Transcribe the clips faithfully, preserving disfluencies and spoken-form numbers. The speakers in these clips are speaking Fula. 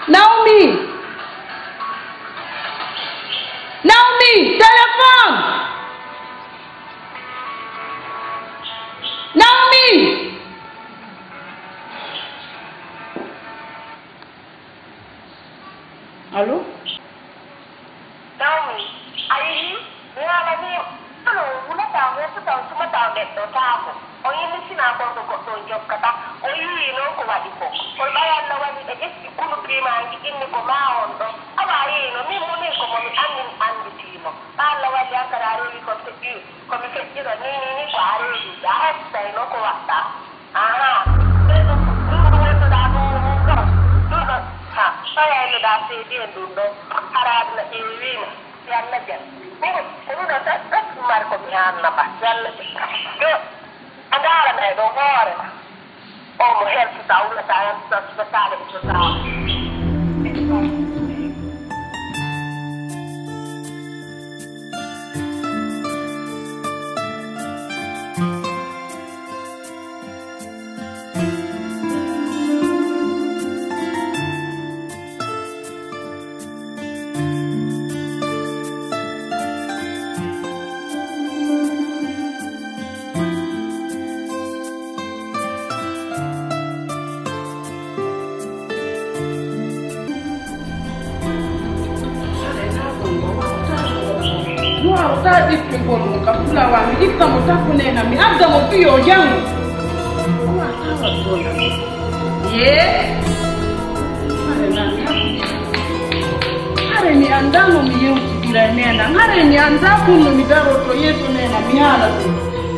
Naomi! Naomi! Telephone! Naomi! Allô? Naomi, ayi, ni ala ni, ano, muna ta, muna ta, muna ta, beto ta ako. O yun si na ako ko to job kata. O yun no ko wadi ko. O bayan na wadi e esi kuno prima angi inni ko maon do. Aba yi no mi mo ni ko mo mi andin andi timo. Ba la wadi ankara ri ko te bi. Ko mi ke jiro ni ni ni ko ari di. Da esta no ko wata. Aha. Pero no ko to da ko ko. No no. Ha, saya ini dah sedih dulu. Harap nak ini, yang nak jen. Ini, ini dah tak tak kemar komian apa, yang nak jen. Yo, anda ada nak dohor. Oh, muhel kita ulah saya sebesar itu tahu. Tadi penggono kapula wangi kita mau takut nena mi ada mau pio jangan. Wah tahu bola. Ye. Hari ni anda mau miu kira nena. Hari ni anda pun mau midaro to yesu nena mi hala tu.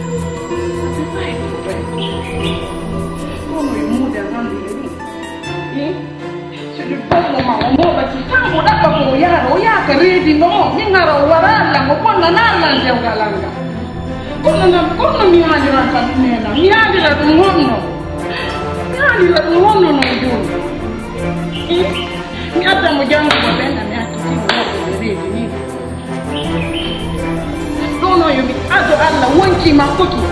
Como imuda ngambi ni. Eh? Pomo mau mau bagi kamu dapat mau ya, oh ya kerja no, ni ngara waran lang, kau nak nalan jauh galanga. Kau nak kau nak mian jalan kat mana? Mian di dalam rumah no, mian di dalam rumah no no jun. Eh, ni ada mau jangan kau benda ni aku sih mau kerja ni. No no you, ada Allah wanci makuki.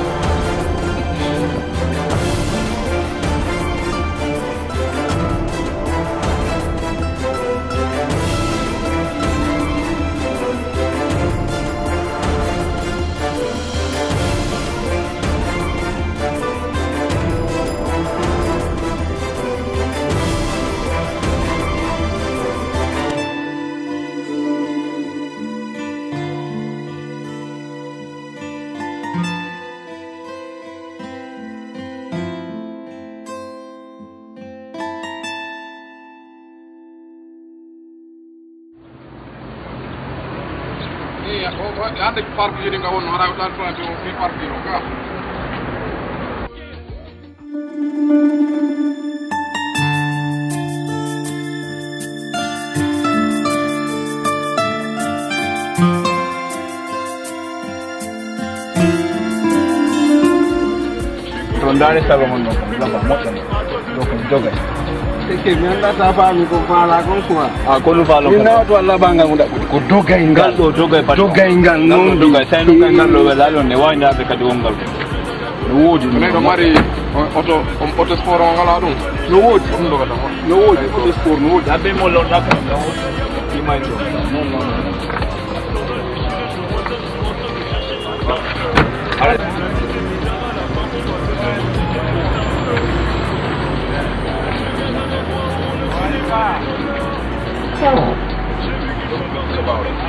Ada parkir yang kau nak orang orang tu free parkir, okey? Rondar estaba con los famosos, los joggers. Teke mianda sapa mi ko fala kon kwa a ko lu falo ina to Allah banga ngunda ko doga ingal do doga pa doga ingal no doga sai no kan ngal lo wala ne wa ina be kadi wongal no wodi ne do mari auto auto sport ngala dum no wodi dum doga dum no wodi auto sport no wodi abe mo lo na ka ki mai do no no ala about it.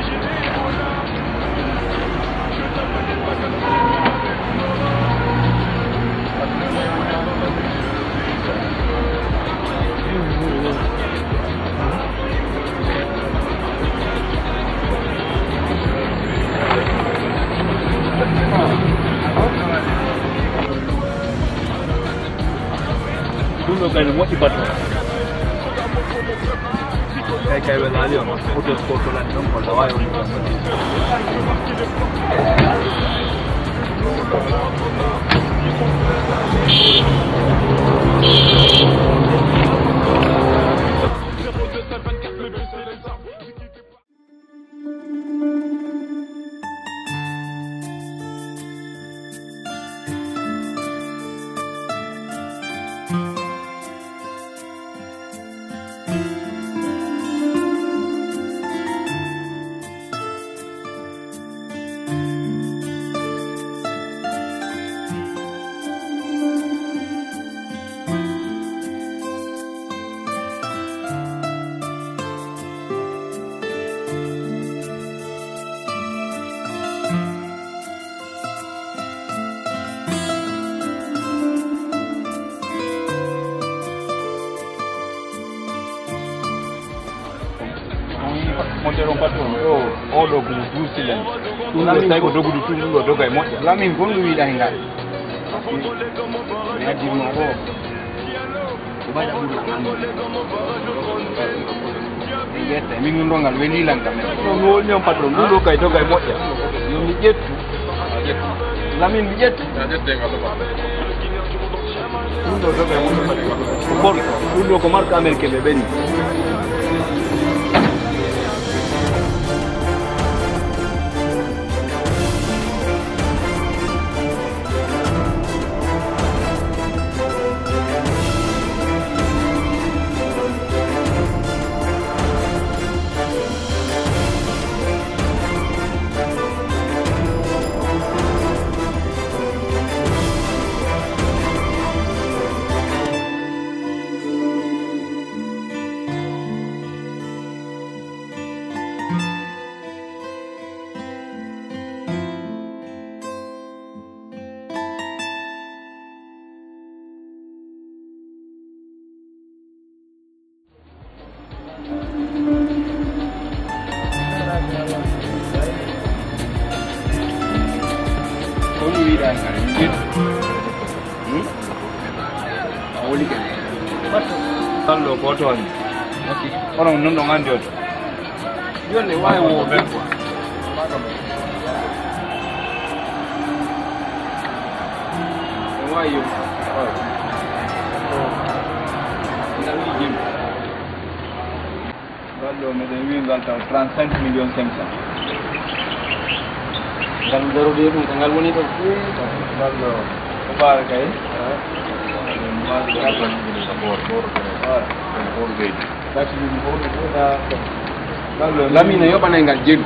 Uno kayak mau cepat. Kayak kayak belali orang, foto foto lah, dong kalau awal orang. montero patron o o do ku dusilen dum do tay ko dogu du dum do doga e moƴƴa lamin gonɗo wiiɗa e ngal mi addirma ko ko waɗa ɓurna andude e yetta min ɗum ɗo ngal welilan kam no mi woni on patron ɗum ɗo kay doga e moƴƴa yo mi ƴettu lamin mi ƴettu ɗum ɗo doga e moƴƴa ko bor ɗum ɗo ko marque américain ɓe ɓenni Allo ko toon ok onon non ɗo gandi oto joni wawi wo ɓen quoi o wawi yo ngal lijim ngal ɗo meɗen wi ngal taw trente-cinq millions cinq cent ngal darude ɗum ko ngal woni ɗo ngal ɗo ko ɓaare kay lamine yoɓanay ngal jeeɗu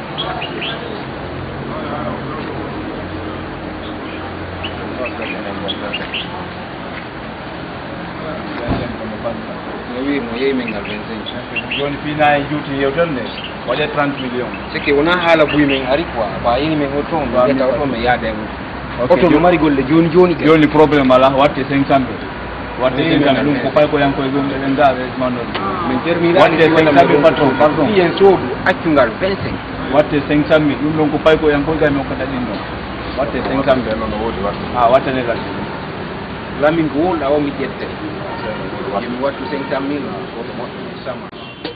no wirno yeyimen ngal vingt-cinq joni fina e juuti yewtere nde waɗe trente millions c'est que wona haala buy men ari quoi ko a yini men o toon ƴetta o toon mi yaade oto no mari golle joni joni joni probléme ala watte cinq cent mille watte cinq cent mille ɗum ko fay ko yankoye ɗum eɗen dawe manɗon min termina watte cinq cent mille patron pardon yen soodu accungal vingt-cinq watte cinq cent mille ɗum ɗon ko fay ko yankoye gay mi hokkata ɗin ɗon watte cinq cent mille noon woodi watte ha wattane ladde lamin ko wonɗa o mi ƴette yomi wattu cinq cent mille oto moƴƴo sama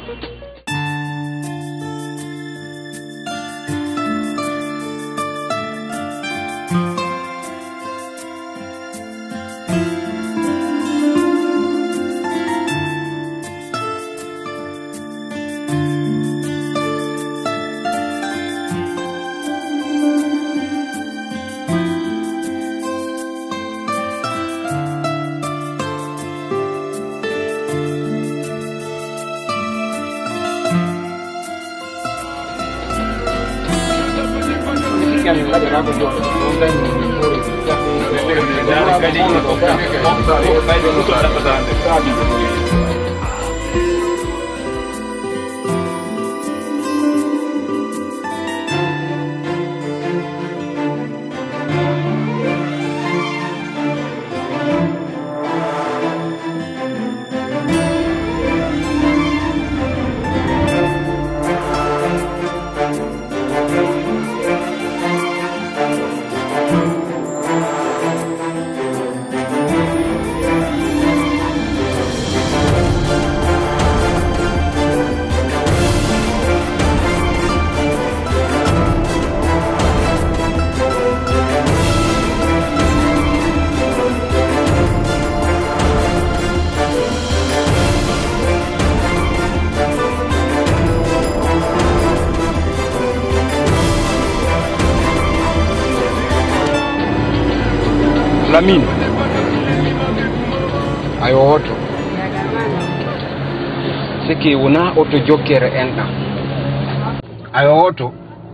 Lamine ayo oto c'est que wona oto jokkere enɗam ayo oto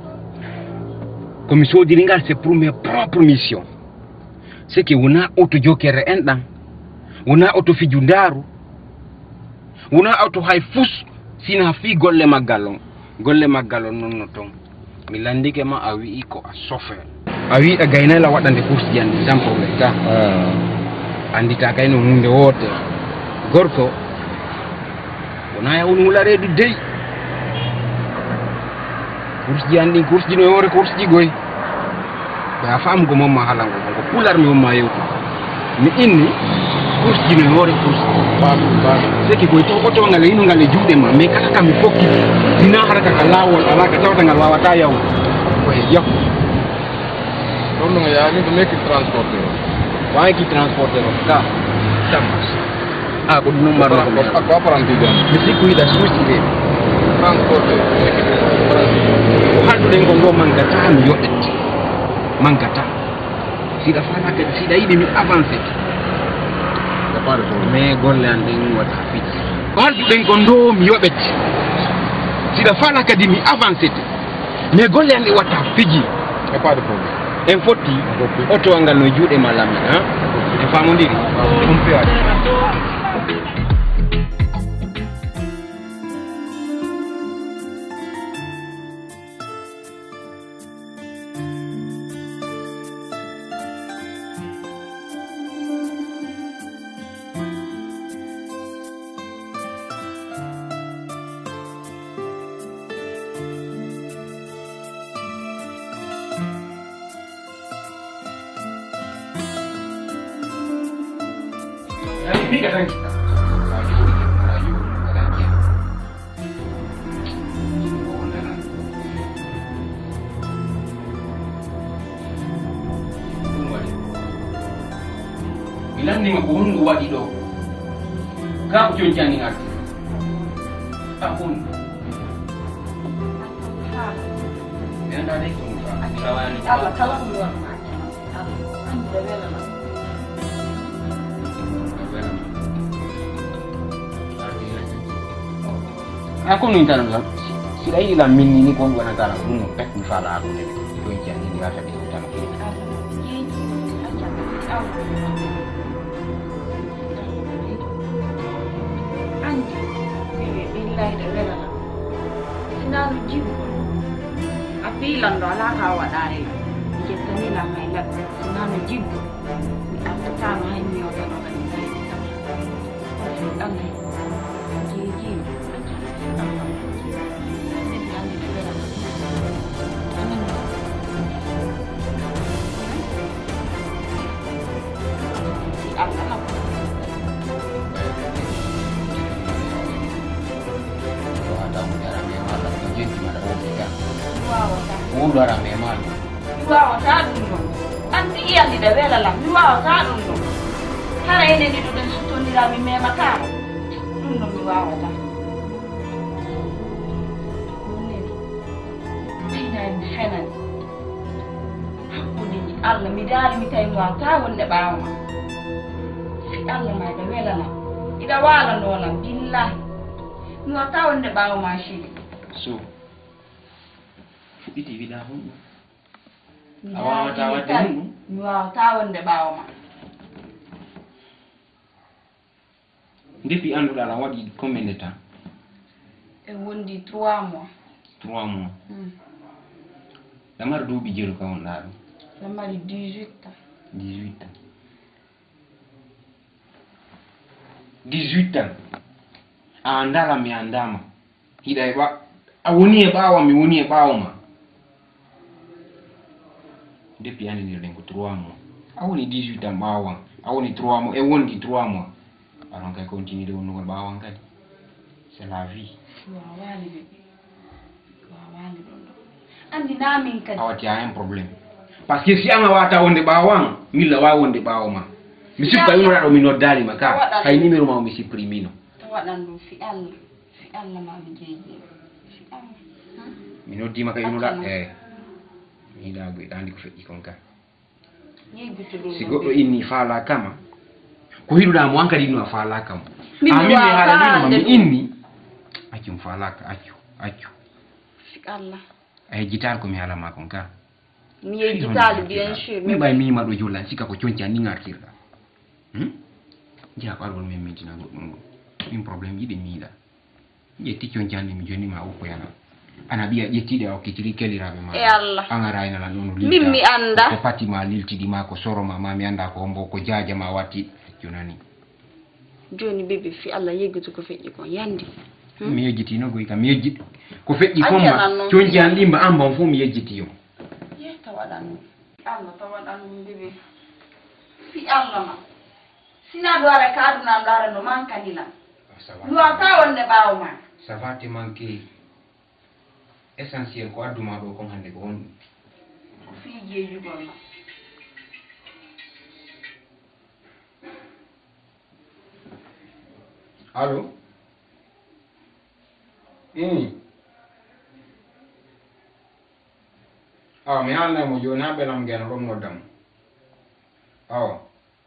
komi sodiri ngal c'est pour mes propres missions c'est que wona oto jokkere enɗam wona oto fiju ndaaru wona oto hay fus sina fi golle maggal on golle maggal on nonno ton mi landike ma a wi'i ko a chauffeur a wi a gaynala waɗande course ji andi sans probléme ta andita kayno hunde wote gorko wona yawon hula reedu dey course jandi course jino yore course jigoy ya fam ko mom ma halango ko pular mi ma yow mi inni course jino yore course ba ba seki ko to ko to ngale ino ngale jude ma me kaka kam fokki dina haraka kalawol alaka tawta ngal wawata yaw ko yo non non ya ni mek transporter wa ki transporter ka tamas ah ko dum mar ko ak ba paranti den mi sikku ida suusi be transporter hadu den ko ndo mangata mi yodet mangata sida fala ka sida idi mi avancer da pare ko me golle ande wata fit hadu den ko ndo mi yobet sida fala ka di mi avancer me golle ande wata fiji e pare ko en foti oto angal no juude malami ha e famondiri on peut aller Fica tranquilo. Ilan ni ngabungu wadi do. Ka ko jonjani ngat. Akun. Yang ada itu. Sawan. Allah kalau keluar. Kan udah bela. Aku minta nggak, sila ini lah mini ini kau bukan negara, aku mau pek misalnya aku ni, itu yang ini rasa di hutan kiri. Anjir, bila itu bela, sinar jiu, api lando ala kawa dari, kita ni lah main lah, sinar jiu, aku tak main ni orang orang ini, anjir, jiu jiu. Udah rame mal. Wow, tak dulu. Nanti yang di dalam lah. Wow, tak dulu. Hari ini di dalam situ ni rame memang. Dulu wow tak. Hanan hakkude Allah mi daali mi tay wa ta wonde baawa fi Allah ma da welala ida wala nola billahi mi wa ta wonde baawa ma shi So iti vida hu awa ta wa dinu mi wa ta wonde baawa ma depuis anduɗa ala waɗi combien de temps e wondi trois mois trois mois hmm. Lamar duuɓi jelu ka wonɗa ɗum lamari dix-huit ans dix-huit ans dix-huit ans a andala mi andama hiɗa e ɓa a woni e ɓawa mi woni e ɓawma depuis andenirɗen ko trois mois a woni dix-huit ans ɓawan a woni trois mois e wondi trois mois alon kay continue de wonnugol ɓawan kadi c'est la vie wawali ɓeɓe wawali ɗon ɗo andi namin kadi awati a un problème parce que si anga wata wonde ɓawan milla wawi wonde ɓawma mi sippa inoɗa ɗo mi noddalima ka hay numéro ma mi supprimino to waɗan ɗum fi Allah fi Allah ma mi jeeji fi Allah mi noddima ka inoɗa e mi yiɗa go yiɗa andi ko feƴƴi kon ka si goɗɗo inni faala kama ko hiɗuɗamo an kadi inno a faala kam amin mi haala mi inni accum faalaka accu accu fi Allah ay jital ko mi hala ma kon ka mi yejjitaali bien sûr mi ɓay mima ɗo jolla sika ko coñci a ni ngartirɗa jeeha ɓargol min mintina goɗɗum ngol min probléme yiɗi mi yiɗa ƴetti coñci hande mi jonima a uppoyana ana ɓiya ƴettiɗe a hokkitiri keliraɓe ma e Allah an araynalan ɗon min mi anda ko patima liltiɗi ma ko soroma ma mi anda ko hombo ko jajama watti jonani joni bébé fi Allah yeggutu ko feƴƴi kon yandi mi yejjiti no goy kam mi yejjiti ko feƴƴi fomma coñci an ɗimba an ban fof mi yejjiti yo ye tawaɗan ɗum allah tawaɗan ɗum bébé fi allah ma sina ɗo ara ka aduna am laara no mankanilam luwa ka wonde ɓaawo ma ça va te manqué essentiel ko adduma ɗo kon hannde ko honɗum ko fiijeejugol ma allo i awa mi haalnaymo jooni ha ɓenam ngeno ɗon noddam awa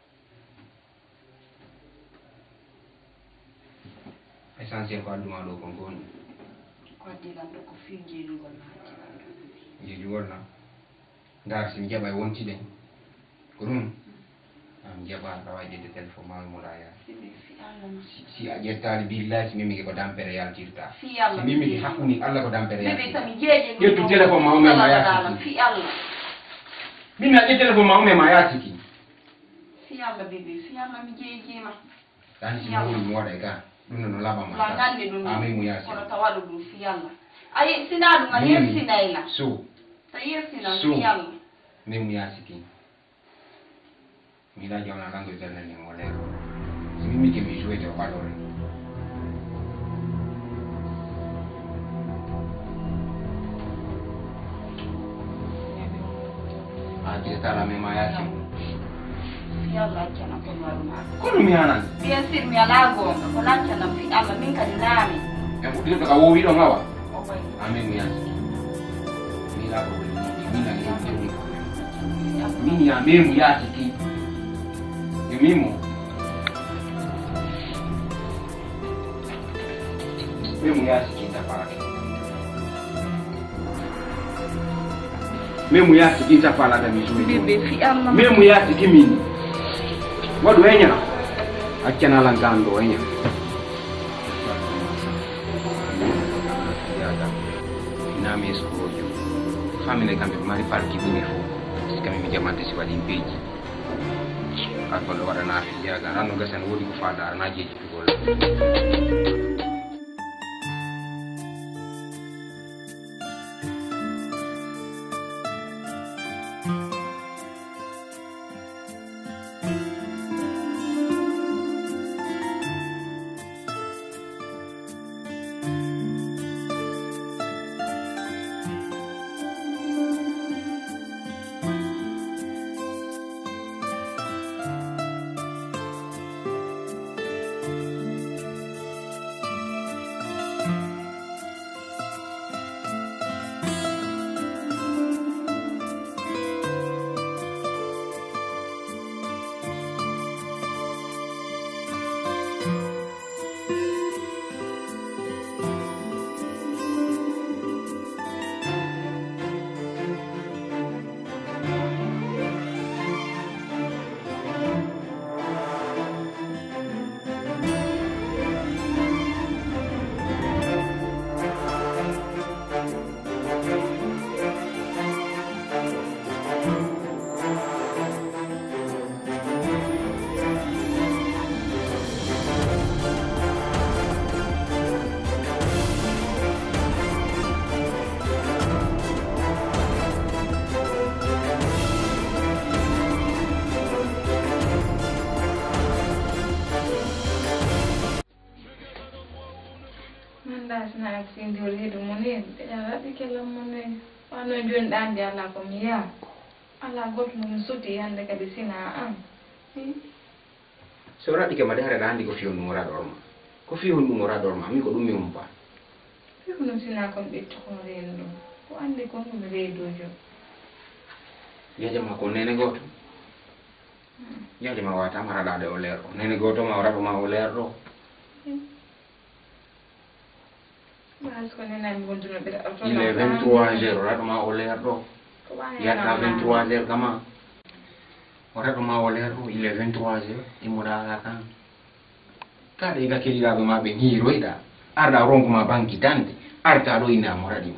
essentiel ko adduma ɗo kon ko honɗum ko addilam ɗo ko fiijeejugol ma jeejugol na ndar si mi jaɓa e wontiɗen ko ɗum am jaɓa tawa ƴedde téléphone ma mo ɗa yaa si a ƴettali billahi si mimiki ko dampere yaltirta si mimiki hakkuni allah ko dampere yaltirta ƴettu téléphone ma umema yasiki fi allah min a ƴet téléphone ma umema yasiki fi allah bébé fi allah mi jeejima tani si mawri mi waɗa e ga ɗum nono laɓama wa gandi ɗum amin mo yasi kono tawaɗo ɗum fi allah ayi sina ɗum a yersinayla so ta yersina fi allah min mo yasiki mi la jawna langue éternel mo leer si mimiki mi jouete o ɓaɗore a ƴettala mema yasimo fi allah accana kono waɗuma kono mi hanan bien sûr mi ala gonga ko laccanam fi allah min kadi naami e fuɗɗirɗo ka wowi ɗo ngawa o koy amin mi yasiki mi laɓo min ani jewni problème min ya memu yasiki e mimo memu yasiki tafarake memu yasiki tafalata mi suwi bébé fi allah memu yasiki min waɗu heña accanalan kan ɗo heña inami escrojo famille kamɓe ɓe mari parki ɓuni fo si kami mi jamante si waɗi beeji alkolɗo waɗana fiyaga ranno gasan woodi ko faada arana jeeji pigol na sindi reedu mo ne ɓeɗa waɗi kella mo ne wano joni ɗande ala komi yaa ala goto momi soti hande kadi sina an so raɗike mbaɗi haɗaɗa handi ko fiyon ɗum waraɗo orma ko fiyon ɗum waraɗo orma min ko ɗum mi umpa fiyo ɗum sina kon ɓetto kon reedu ɗum ko andi kon ɗum reedujo yajama ko nene goto yajama watama raɗade o leer ɗo nene goto ma o raɗuma o leer ɗo il est vingt-trois heures o raɗuma o leer ɗo yiyata vingt-trois heures kama o raɗuma o leer ɗo il est vingt-trois heures immoɗaka kan kaɗa yiga keɗiraɓe ma ɓe hiiroyɗa arɗa ronkuma banque dande arta ɗo innamo raɗima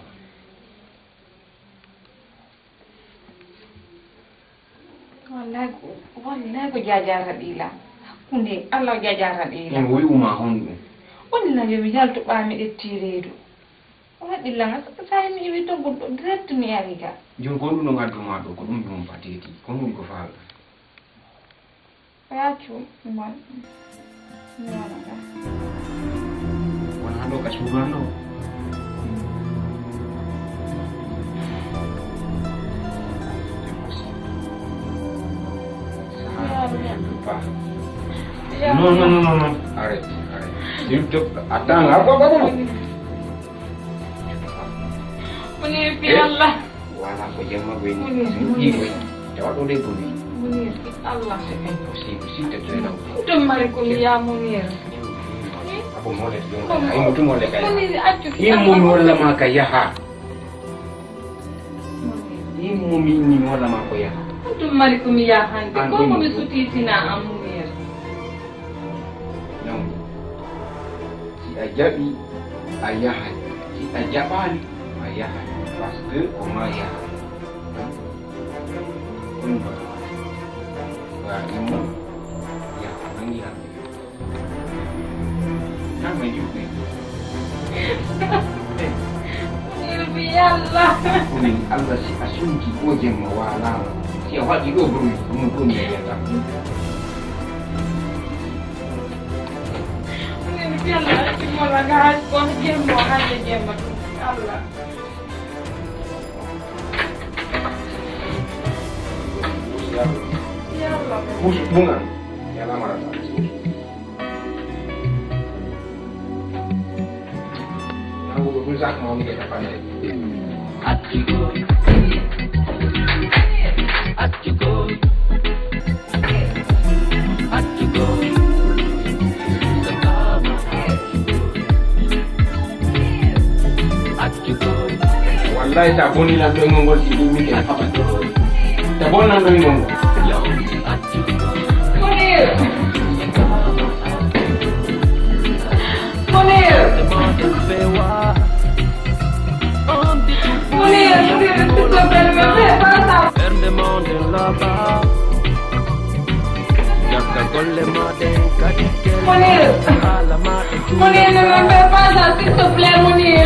wallahi ko wallahi ko jajata ɗila hakkunde allah o jajata ɗila en wi'uma honɗum woni na yo mi jalto ɓaami ɗettireedu waɗillanga sa mi iwi to goɗɗo direct mi ari ga joni ko ɗum no gadduma ɗo ko ɗum ɗum fateki ko ɗum ko faalɗa yaccu mi wan mi wanaga wona ɗo ka suudanno non non non non arrête arrête s'il te plaît attends attends attends Munir fi Allah wala ko jemma goy ni ni goy tawato de goy Munir fi Allah c'est impossible s'il te plaît non to mari ko ya Munir ako mole don ay mutu mole kay Munir accu immun wala ma ka yaha immun ni wala ma ko yaha to mari ko mi ya hande ko ko mi suti sina am Munir non si ajabi ayaha si ajabali ayaha parce que comment ya kun ba ba imu ya nan ya na mai yuke Bi Allah kun Allah si asunki ko jemma wala si wadi do bru mun kun ya ta Bi Allah ci mo la ga ko jemmo hande jemma Allah Bus bunga ya la marata aku berusaha mau mikir apa nih Atigo Atigo Atigo Atigo wallahi tak boleh lah tu ngomong sini mikir apa tak boleh lah tu ngomong Munir Munir Munir Munir itu benar-benar pasa Munir Munir benar-benar pasa itu benar Munir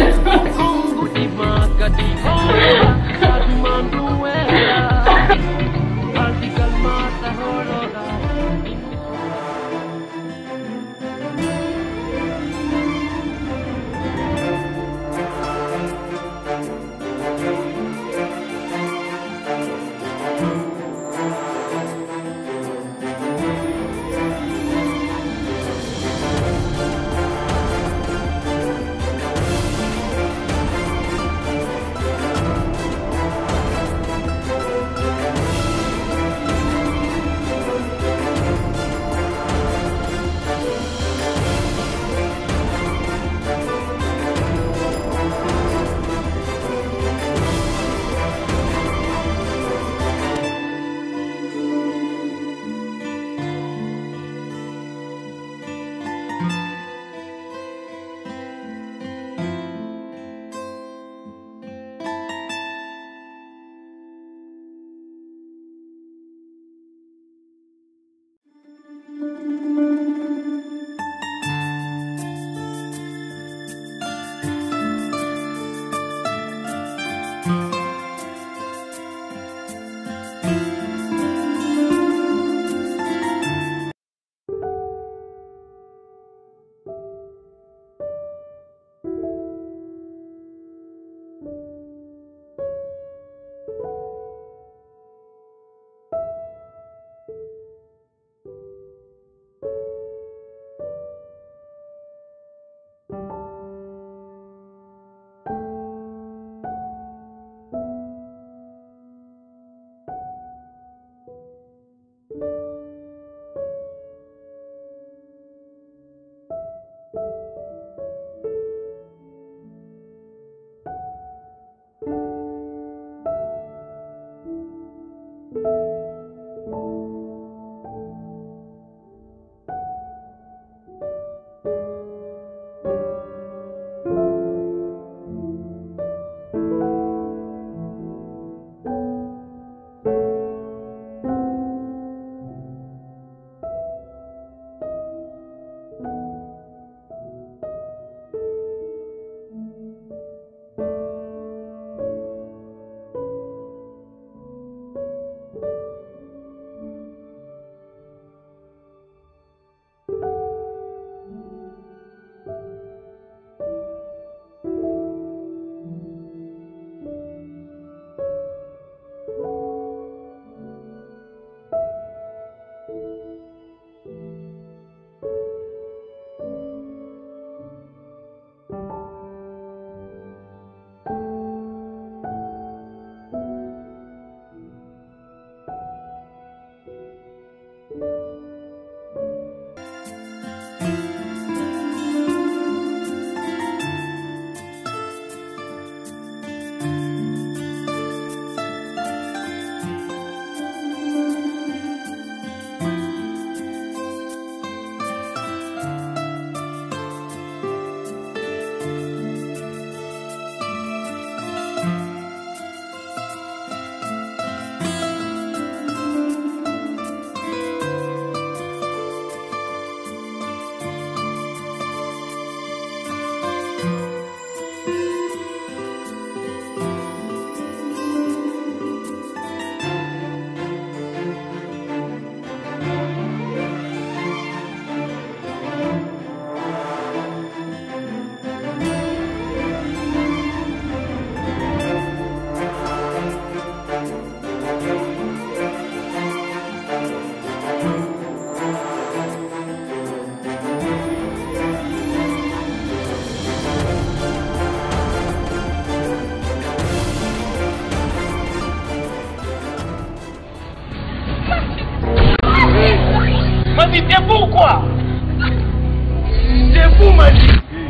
Majid.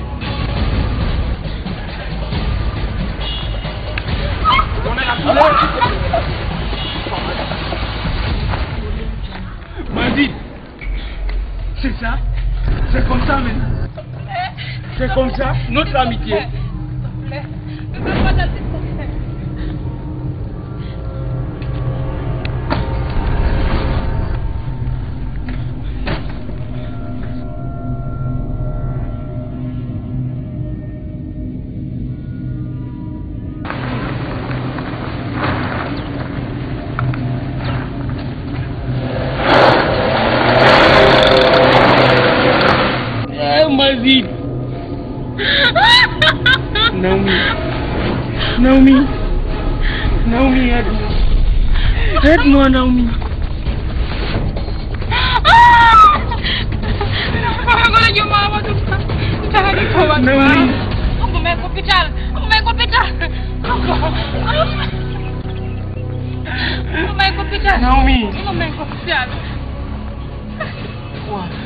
Majid. C'est ça? C'est comme ça maintenant. C'est comme ça, notre amitié. Majid. Naomi. Naomi. Naomi, aide-moi. Aide-moi, Naomi. Naomi. Aku main hospital. Aku main hospital. Aku main hospital. Naomi. Aku main hospital. Wah.